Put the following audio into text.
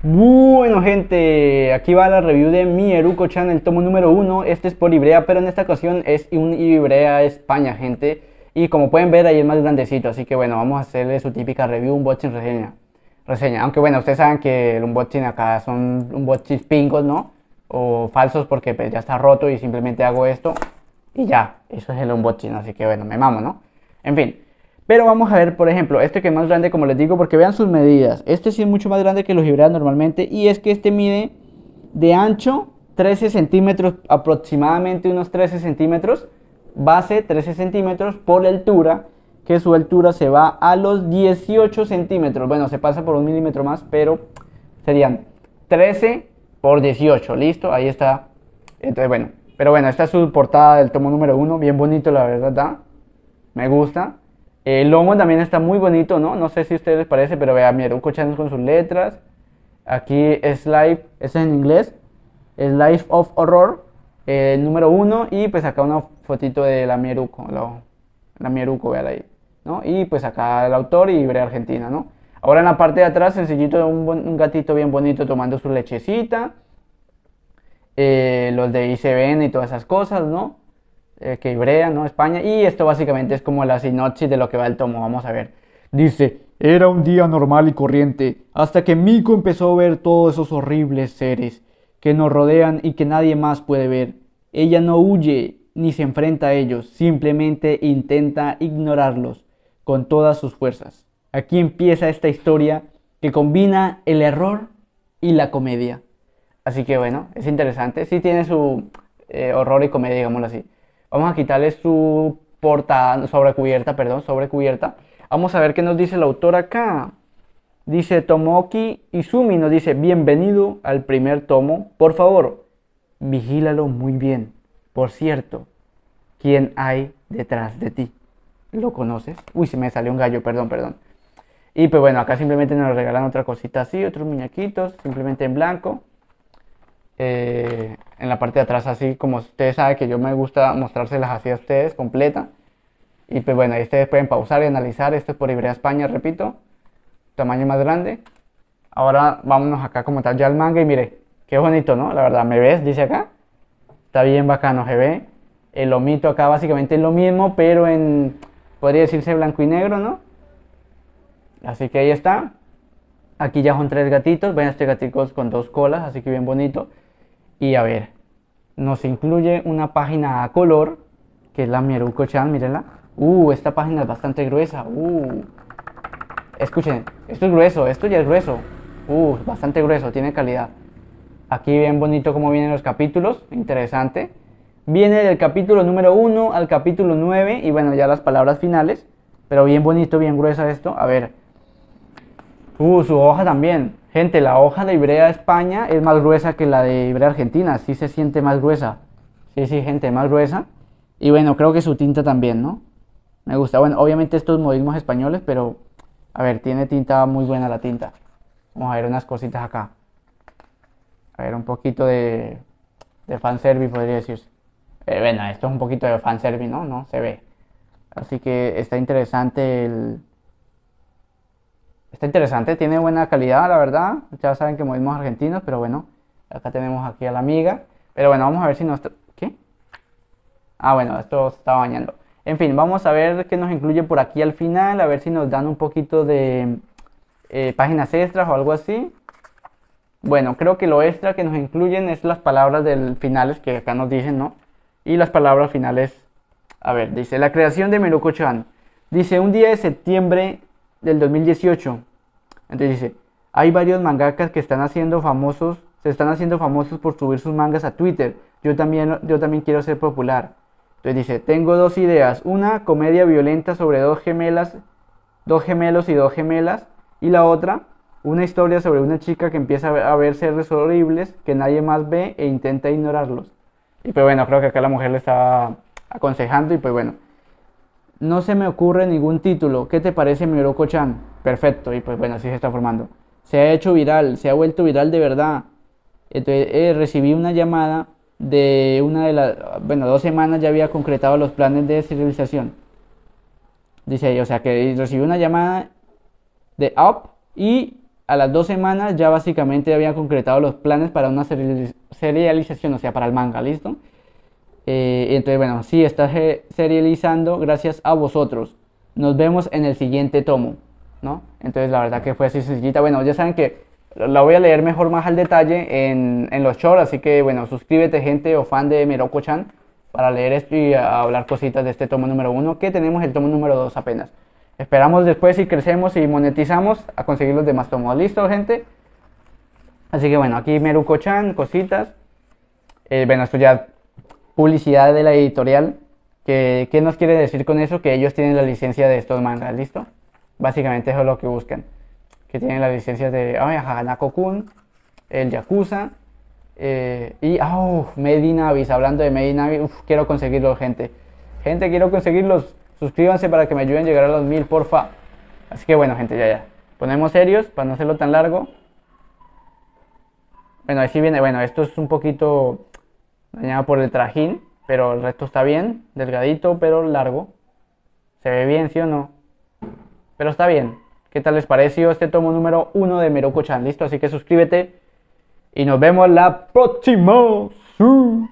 Bueno, gente, aquí va la review de mi Eruko-chan, el tomo número 1. Este es por Ibrea, pero en esta ocasión es un Ibrea España, gente. Y como pueden ver, ahí es más grandecito. Así que bueno, vamos a hacerle su típica review, unboxing, reseña. Aunque bueno, ustedes saben que el unboxing acá son unboxings pingos, ¿no? O falsos porque pues, ya está roto y simplemente hago esto y ya. Eso es el unboxing, así que bueno, me mamo, ¿no? En fin. Pero vamos a ver, por ejemplo, este que es más grande, como les digo, porque vean sus medidas. Este sí es mucho más grande que los Ibrea normalmente. Y es que este mide de ancho 13 centímetros, aproximadamente unos 13 centímetros. Base 13 centímetros por altura, que su altura se va a los 18 centímetros. Bueno, se pasa por un milímetro más, pero serían 13 por 18. ¿Listo? Ahí está. Entonces, bueno. Pero bueno, esta es su portada del tomo número 1. Bien bonito, la verdad. Me gusta. El lomo también está muy bonito, ¿no? No sé si a ustedes les parece, pero vean, mi Eruko-chan con sus letras. Aquí es Life, es en inglés. Es Life of Horror, el número 1. Y pues acá una fotito de la Mieruko, la Mieruko, vean ahí, ¿no? Y pues acá el autor y Ibrea Argentina, ¿no? Ahora en la parte de atrás, sencillito, un gatito bien bonito tomando su lechecita. Los de ICBN y todas esas cosas, ¿no? Que Ibrea, ¿no? España. Y esto básicamente es como la sinopsis de lo que va el tomo. Vamos a ver. Dice, era un día normal y corriente, hasta que Miko empezó a ver todos esos horribles seres que nos rodean y que nadie más puede ver. Ella no huye ni se enfrenta a ellos, simplemente intenta ignorarlos con todas sus fuerzas. Aquí empieza esta historia que combina el error y la comedia. Así que bueno, es interesante. Sí tiene su horror y comedia, digámoslo así. Vamos a quitarle su portada, sobrecubierta, perdón, sobrecubierta. Vamos a ver qué nos dice el autor acá. Dice Tomoki Izumi, nos dice, bienvenido al primer tomo. Por favor, vigílalo muy bien. Por cierto, ¿quién hay detrás de ti? ¿Lo conoces? Uy, se me salió un gallo, perdón, perdón. Y pues bueno, acá simplemente nos regalan otra cosita así, otros muñequitos, simplemente en blanco. En la parte de atrás así, como ustedes saben que yo me gusta mostrárselas así a ustedes, completa. Y pues bueno, ahí ustedes pueden pausar y analizar. Esto es por Ibrea España, repito, tamaño más grande. Ahora vámonos acá como tal ya al manga y mire, qué bonito, ¿no? La verdad, ¿me ves? Dice acá. Está bien bacano, se ve. El lomito acá básicamente es lo mismo, pero en, podría decirse blanco y negro, ¿no? Así que ahí está. Aquí ya son tres gatitos. Ven, este gatico con dos colas, así que bien bonito. Y a ver, nos incluye una página a color, que es la Mieruko-chan, mírenla. Esta página es bastante gruesa. Escuchen, esto es grueso, esto ya es grueso. Bastante grueso, tiene calidad. Aquí bien bonito cómo vienen los capítulos, interesante. Viene del capítulo número 1 al capítulo 9 y bueno, ya las palabras finales. Pero bien bonito, bien gruesa esto. A ver. Su hoja también. Gente, la hoja de Ibrea España es más gruesa que la de Ibrea Argentina. Sí se siente más gruesa. Sí, sí, gente, más gruesa. Y bueno, creo que su tinta también, ¿no? Me gusta. Bueno, obviamente estos modismos españoles, pero... A ver, tiene tinta muy buena la tinta. Vamos a ver unas cositas acá. A ver, un poquito de fanservice podría decirse. Bueno, esto es un poquito de fanservice, ¿no? No, se ve. Así que está interesante el... Está interesante, tiene buena calidad, la verdad. Ya saben que modismos argentinos, pero bueno. Acá tenemos aquí a la amiga. Pero bueno, vamos a ver si nos... ¿Qué? Ah, bueno, esto se está bañando. En fin, vamos a ver qué nos incluye por aquí al final. A ver si nos dan un poquito de páginas extras o algo así. Bueno, creo que lo extra que nos incluyen es las palabras del finales que acá nos dicen, ¿no? Y las palabras finales... A ver, dice, la creación de Mieruko-chan. Dice, un día de septiembre del 2018. Entonces dice, hay varios mangakas que están haciendo famosos, se están haciendo famosos por subir sus mangas a Twitter. Yo también quiero ser popular. Entonces dice, tengo dos ideas. Una, comedia violenta sobre dos gemelas, dos gemelos y dos gemelas. Y la otra, una historia sobre una chica que empieza a ver seres horribles que nadie más ve e intenta ignorarlos. Y pues bueno, creo que acá la mujer le está aconsejando y pues bueno. No se me ocurre ningún título. ¿Qué te parece mi Oroco-chan? Perfecto. Y pues bueno, así se está formando. Se ha hecho viral, se ha vuelto viral de verdad. Entonces recibí una llamada de una de las... Bueno, 2 semanas ya había concretado los planes de esterilización. Dice ahí, o sea que recibí una llamada de Up y a las 2 semanas ya básicamente había concretado los planes para una serialización, o sea, para el manga, ¿listo? Entonces, bueno, sí, está serializando gracias a vosotros. Nos vemos en el siguiente tomo, ¿no? Entonces, la verdad que fue así sencillita. Bueno, ya saben que la voy a leer mejor más al detalle en los shorts, así que, bueno, suscríbete, gente o fan de Meroko-chan, para leer esto y a hablar cositas de este tomo número 1, que tenemos el tomo número 2 apenas. Esperamos después, si crecemos y monetizamos, a conseguir los demás tomos. ¿Listo, gente? Así que, bueno, aquí Meruko-chan, cositas. Bueno, esto ya publicidad de la editorial. ¿Qué nos quiere decir con eso? Que ellos tienen la licencia de estos mangas, ¿listo? Básicamente eso es lo que buscan. Que tienen la licencia de Hanako-kun, el Yakuza y Made in Abyss. Hablando de Made in Abyss, quiero conseguirlos, gente. Gente, quiero conseguirlos. Suscríbanse para que me ayuden a llegar a los 1000, porfa. Así que bueno, gente, ya. Ponemos serios para no hacerlo tan largo. Bueno, así viene. Bueno, esto es un poquito dañado por el trajín, pero el resto está bien, delgadito pero largo. Se ve bien, ¿sí o no? Pero está bien. ¿Qué tal les pareció este tomo número 1 de Meroko-chan? Listo, así que suscríbete y nos vemos la próxima. ¡Sí!